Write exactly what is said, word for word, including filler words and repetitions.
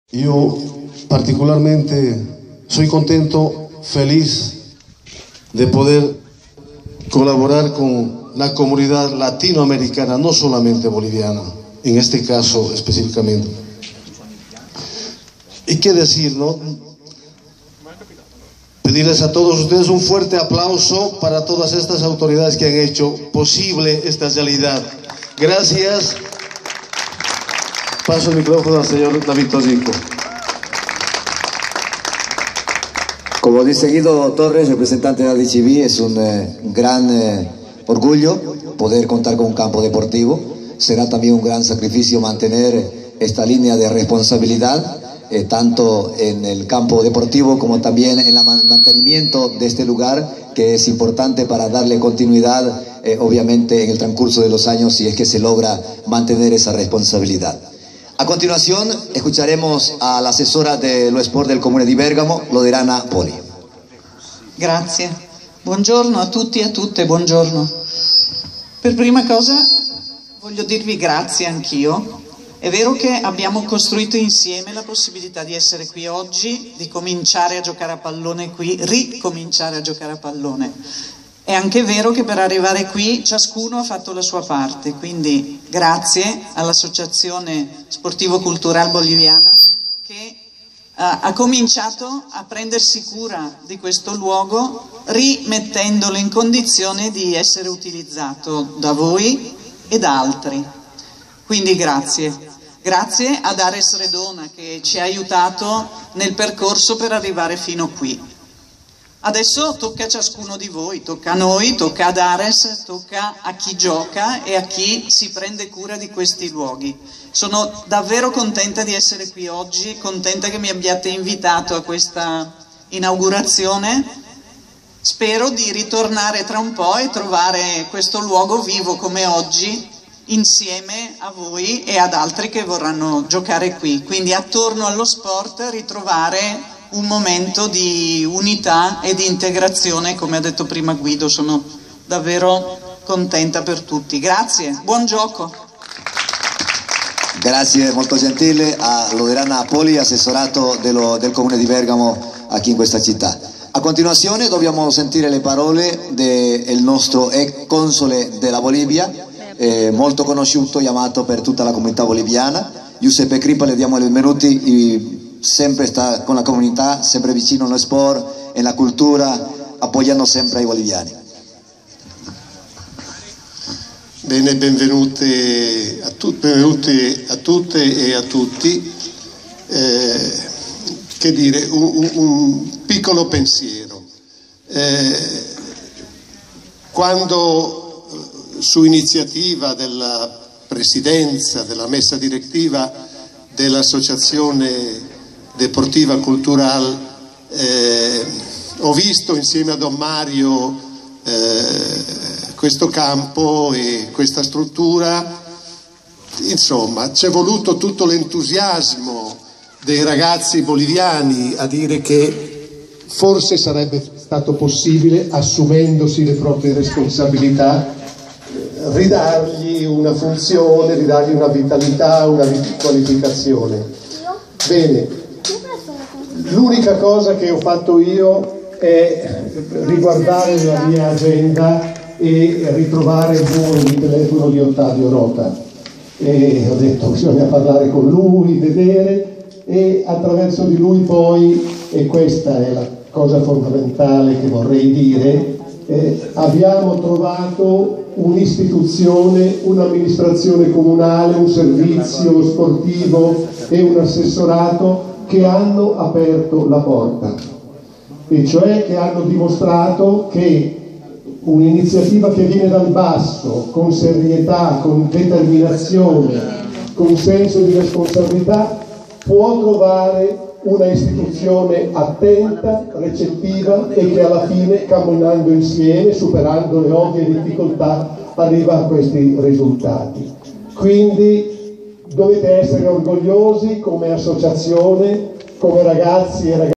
Yo particularmente soy contento, feliz de poder colaborar con la comunidad latinoamericana, no solamente boliviana, en este caso específicamente. ¿Y qué decir, no? Pedirles a todos ustedes un fuerte aplauso para todas estas autoridades que han hecho posible esta realidad. Gracias. Paso el micrófono al señor David Tosico. Como dice Guido Torres, representante de A D H I V, es un eh, gran eh, orgullo poder contar con un campo deportivo. Será también un gran sacrificio mantener esta línea de responsabilidad, eh, tanto en el campo deportivo como también en el mantenimiento de este lugar, que es importante para darle continuidad, eh, obviamente, en el transcurso de los años, si es que se logra mantener esa responsabilidad. A continuación escucharemos a la asesora dello sport del Comune di Bergamo, Loredana Poli. Grazie. Buongiorno a tutti e a tutte, buongiorno. Per prima cosa voglio dirvi grazie anch'io. È vero che abbiamo costruito insieme la possibilità di essere qui oggi, di cominciare a giocare a pallone qui, ricominciare a giocare a pallone. È anche vero che per arrivare qui ciascuno ha fatto la sua parte, quindi grazie all'Associazione Sportivo Cultural Boliviana che uh, ha cominciato a prendersi cura di questo luogo, rimettendolo in condizione di essere utilizzato da voi e da altri. Quindi grazie. Grazie ad Ares Redona che ci ha aiutato nel percorso per arrivare fino qui. Adesso tocca a ciascuno di voi, tocca a noi, tocca ad Ares, tocca a chi gioca e a chi si prende cura di questi luoghi. Sono davvero contenta di essere qui oggi, contenta che mi abbiate invitato a questa inaugurazione. Spero di ritornare tra un po' e trovare questo luogo vivo come oggi, insieme a voi e ad altri che vorranno giocare qui. Quindi attorno allo sport ritrovare un momento di unità e di integrazione, come ha detto prima Guido. Sono davvero contenta per tutti. Grazie, buon gioco. Grazie, molto gentile a Loredana Poli, assessorato dello, del Comune di Bergamo qui in questa città. A continuazione dobbiamo sentire le parole del nostro ex console della Bolivia, eh, molto conosciuto e amato per tutta la comunità boliviana. Giuseppe Crippa, le diamo i benvenuti. E sempre sta con la comunità, sempre vicino allo sport e alla cultura, appoggiando sempre ai boliviani. Bene, benvenute a, tu, benvenuti a tutte e a tutti. Eh, che dire, un, un piccolo pensiero. Eh, quando su iniziativa della presidenza, della messa direttiva dell'associazione Deportiva Cultural, eh, ho visto insieme a Don Mario eh, questo campo e questa struttura. Insomma, c'è voluto tutto l'entusiasmo dei ragazzi boliviani a dire che forse sarebbe stato possibile, assumendosi le proprie responsabilità, ridargli una funzione, ridargli una vitalità, una qualificazione. Bene. L'unica cosa che ho fatto io è riguardare la mia agenda e ritrovare il numero di telefono di Ottavio Rota. E ho detto bisogna parlare con lui, vedere, e attraverso di lui poi, e questa è la cosa fondamentale che vorrei dire, eh, abbiamo trovato un'istituzione, un'amministrazione comunale, un servizio sportivo e un assessorato che hanno aperto la porta, e cioè che hanno dimostrato che un'iniziativa che viene dal basso, con serietà, con determinazione, con senso di responsabilità, può trovare una istituzione attenta, recettiva e che alla fine, camminando insieme, superando le ovvie difficoltà, arriva a questi risultati. Quindi dovete essere orgogliosi come associazione, come ragazzi e ragazze.